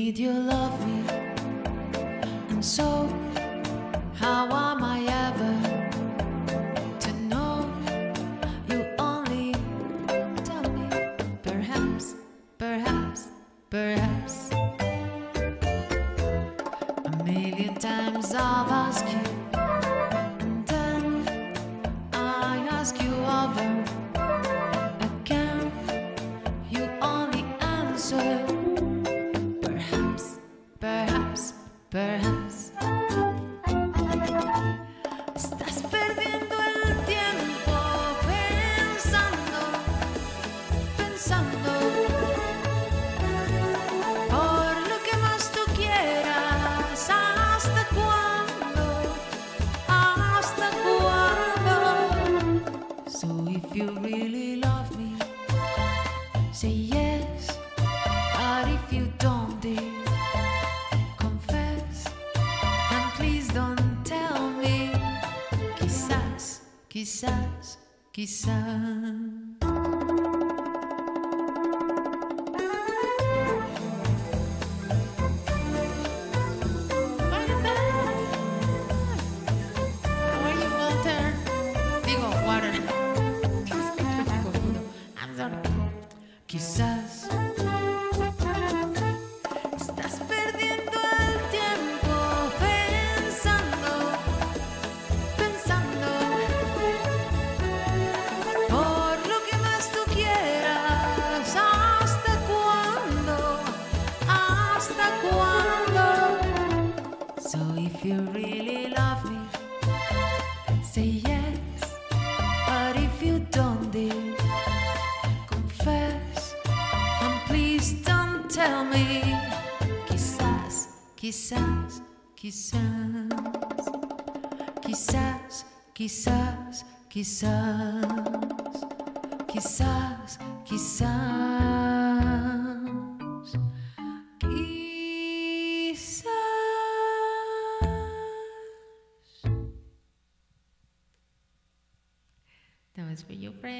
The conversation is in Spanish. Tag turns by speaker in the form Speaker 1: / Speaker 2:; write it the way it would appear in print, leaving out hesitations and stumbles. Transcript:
Speaker 1: Did you love me? And so, how am I ever to know? You only tell me, perhaps, perhaps, perhaps. A million times I've asked you, and then I ask you over again. You only answer, perhaps, perhaps, perhaps. Estás perdiendo el tiempo pensando, pensando por lo que más tú quieras. ¿Hasta cuándo? ¿Hasta cuándo? So if you really love me, say yes. But if you don't, dear, confess. And please don't tell me, quizás, quizás, quizás. How are you, Walter? Digo, water. I'm sorry. Quizás estás perdiendo el tiempo pensando, pensando por lo que más tú quieras. ¿Hasta cuándo? ¿Hasta cuándo? So if you really love me, say yes. But if you don't, dear, confess. And please don't tell me, quizás, quizás, quizás, quizás, quizás, quizás, quizás, quizás, quizás. That was for you, friend.